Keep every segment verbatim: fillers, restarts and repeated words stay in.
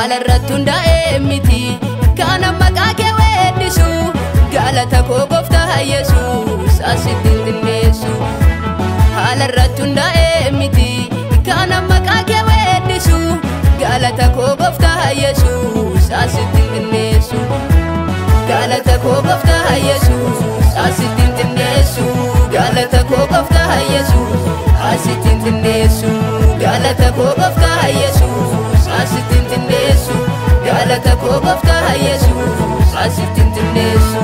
haala irratti hundaa'e miti kan amma qaaqee weeddisu galata koo gooftaa Yesuus asitti hin xinneessu haala irratti hundaa'e miti kan amma qaaqee weeddisu galata koo gooftaa Yesuus asitti hin xinneessu galata koo gooftaa Yesuus asitti hin xinneessu galata koo gooftaa Yesuus asitti hin xinneessu galata koo gooftaa Yesuus asitti hin xinneessu galata koo gooftaa Yesuus asitti hin xinneessu.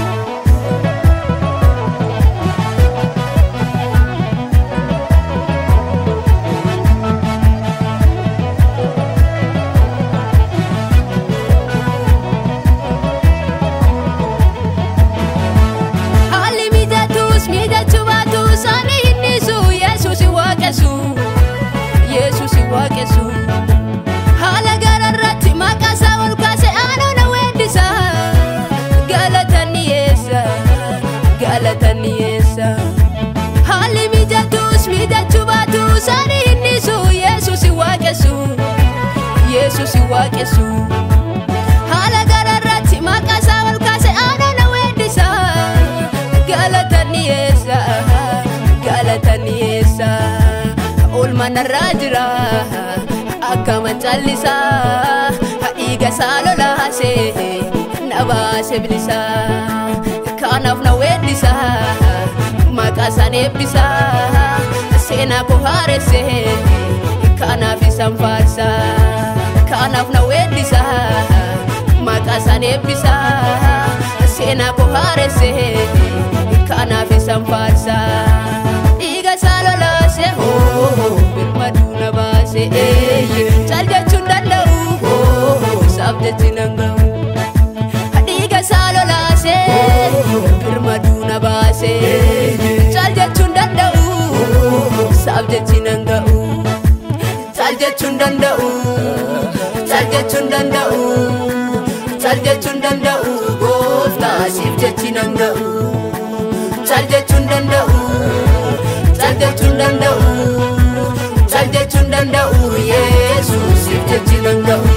Yesus waaqessu haala gararratti maqaa isaa ol kaase aanoo na weeddisa galatan dhiyeessa galatan dhiyeessa haalli mijatus mijachuu baatus ani hin dhiisu Yesus waaqessu Yesus waaqessu haala gararratti maqaa isaa ol kaase aanoo na weeddisa galatan dhiyeessa galatan dhiyeessa Ulmana rajra akkama callisa dhiiga saalolaase nabaase bilisa kanaaf na weeddisa maqaa isaan eebbisa seenaa koo haaresse kanaaf isaan faarsa kanaaf na weeddisa maqaa isaan eebbisa seenaa koo haaresse kanaaf isaan faarsa dhiiga saalolaase birmaduu na baase caal jechuun danda'u saaf jechi nan ga'u dhiiga saalolaase birmaduu na baase caal jechuun danda'u saaf jechi nan ga'u caal jechuun danda'u caal jechuun danda'u caal jechuun danda'u gooftaa siif jechi nan ga'u caal jechuun danda'u caal jechuun danda'u caal jechuun danda'u Yesuus siif jechi nan ga'u.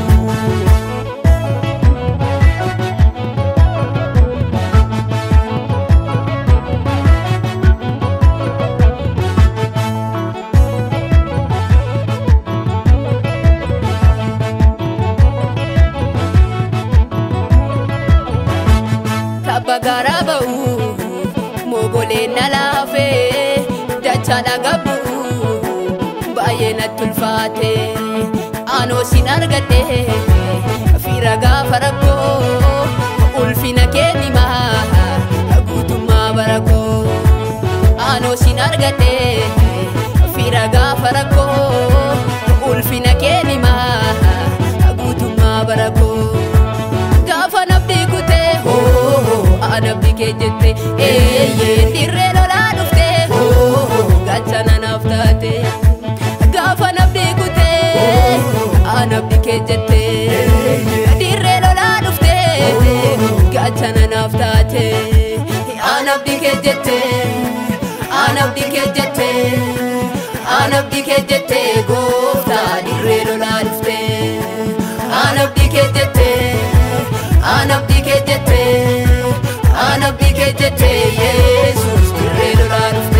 Tabba garaa ba'u mogoleen na laafee dachaadha gabbu baay'ee natti ulfaate aanoo sin argadhe fiira gaafa rakkoo ulfina kee himaa guutummaa bara koo aanoo sin argadhe fiira gaafa rakkoo ulfina kee himaa guutummaa bara koo gaafa nabdi kutee hoo anabdi kee jette eeyyee dirree lolaa dhufte gachana naaf taate gaafa nabdi kutee anabdi kee jette dirree lolaa dhufte gachana naaf taate anabdi kee jette anabdi kee jette anabdi kee jette gooftaa dirree lolaa dhufte anabdi kee jette anabdi kee jette anabdi kee jette Yesuus dirree lolaa dhufte.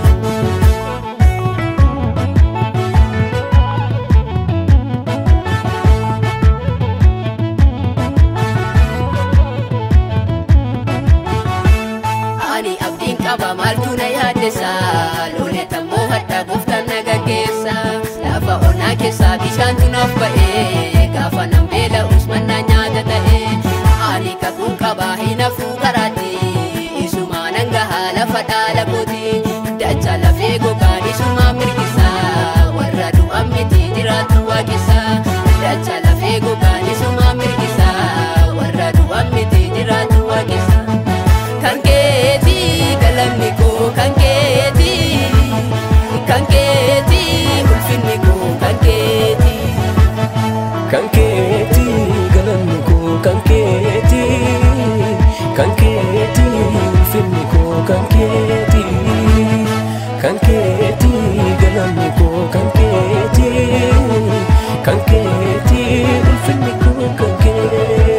Ani abdiin qaba maaltu na yaaddessa lolee tammoo hadha gooftaan na gaggeessa lafa onaa keessaa bishaantu naaf ba'ee gaafa nan beela'us mannaa nyaata ta'e ani kakuun qaba hin hafuu karaatti isumaa nan gahaa lafa dhaala kooti dacha lafee gogaan isumaa mirgisa warra du'an miti jiraatu waaqessa dacha lafee gogaan isumaa mirgisa warra du'an miti jiraatu waaqessa kan keeti galanni koo kan keeti kan keeti ulfinni koo kan keeti kan keeti galanni koo kan keeti kan keeti ulfinni koo kan keeti kan keeti galanni koo kan keeti kan keeti ulfinni koo kan kee